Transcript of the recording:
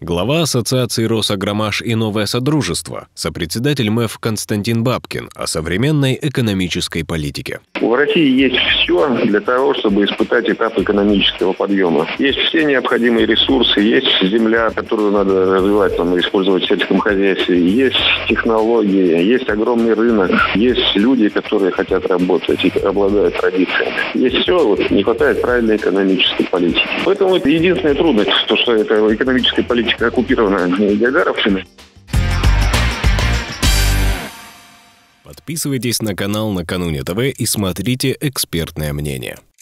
Глава Ассоциации «Росагромаш» и «Новое Содружество», сопредседатель МЭФ Константин Бабкин о современной экономической политике. В России есть все для того, чтобы испытать этап экономического подъема. Есть все необходимые ресурсы, есть земля, которую надо развивать, использовать в сельском хозяйстве, есть технологии, есть огромный рынок, есть люди, которые хотят работать и обладают традициями. Есть все, не хватает правильной экономической политики. Поэтому это единственная трудность, что эта экономическая политика оккупирована гагаровщиной. Подписывайтесь на канал «Накануне ТВ» и смотрите экспертное мнение.